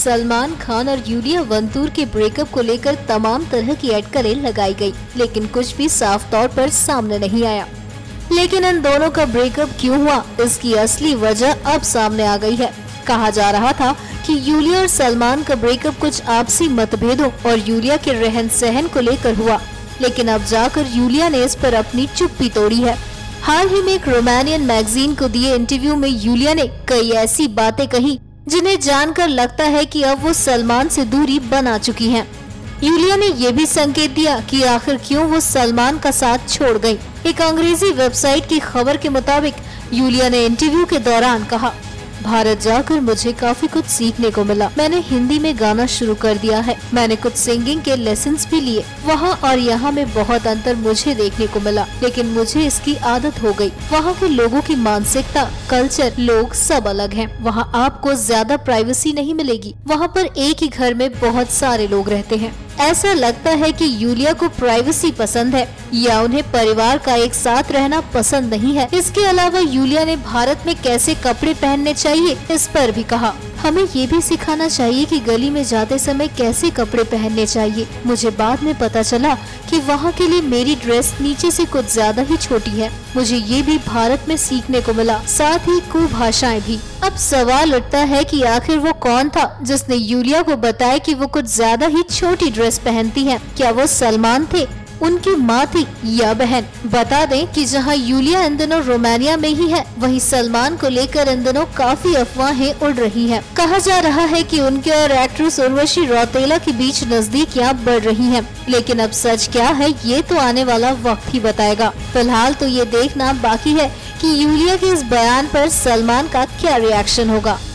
सलमान खान और Yulia Vantur के breakup को लेकर तमाम तरह की अटकलें लगाई गई, लेकिन कुछ भी साफ तौर पर सामने नहीं आया। लेकिन इन दोनों का ब्रेकअप क्यों हुआ, इसकी असली वजह अब सामने आ गई है। कहा जा रहा था कि यूलिया और सलमान का ब्रेकअप कुछ आपसी मतभेदों और यूलिया के रहन सहन को लेकर हुआ, लेकिन अब जाकर यूलिया ने इस पर अपनी चुप्पी तोड़ी है। हाल ही में एक रोमानियन मैगजीन को दिए इंटरव्यू में यूलिया ने कई ऐसी बातें कही जिन्हें जानकर लगता है कि अब वो सलमान से दूरी बना चुकी हैं। यूलिया ने ये भी संकेत दिया कि आखिर क्यों वो सलमान का साथ छोड़ गई। एक अंग्रेजी वेबसाइट की खबर के मुताबिक यूलिया ने इंटरव्यू के दौरान कहा, भारत जाकर मुझे काफी कुछ सीखने को मिला। मैंने हिंदी में गाना शुरू कर दिया है। मैंने कुछ सिंगिंग के लेसन्स भी लिए। वहाँ और यहाँ में बहुत अंतर मुझे देखने को मिला, लेकिन मुझे इसकी आदत हो गई। वहाँ के लोगों की मानसिकता, कल्चर, लोग सब अलग हैं। वहाँ आपको ज्यादा प्राइवेसी नहीं मिलेगी। वहाँ पर एक ही घर में बहुत सारे लोग रहते हैं। ऐसा लगता है कि यूलिया को प्राइवेसी पसंद है या उन्हें परिवार का एक साथ रहना पसंद नहीं है। इसके अलावा यूलिया ने भारत में कैसे कपड़े पहनने चाहिए इस पर भी कहा, हमें ये भी सिखाना चाहिए कि गली में जाते समय कैसे कपड़े पहनने चाहिए। मुझे बाद में पता चला कि वहाँ के लिए मेरी ड्रेस नीचे से कुछ ज्यादा ही छोटी है। मुझे ये भी भारत में सीखने को मिला, साथ ही कुभाषाएं भी। अब सवाल उठता है कि आखिर वो कौन था जिसने यूलिया को बताया कि वो कुछ ज्यादा ही छोटी ड्रेस पहनती है। क्या वो सलमान थे, उनकी माँ थी या बहन? बता दें कि जहां यूलिया इन दिनों रोमानिया में ही है, वहीं सलमान को लेकर इन दिनों काफी अफवाहें उड़ रही हैं। कहा जा रहा है कि उनके और एक्ट्रेस उर्वशी रौतेला के बीच नजदीकियां बढ़ रही हैं, लेकिन अब सच क्या है ये तो आने वाला वक्त ही बताएगा। फिलहाल तो ये देखना बाकी है कि यूलिया के इस बयान पर सलमान का क्या रिएक्शन होगा।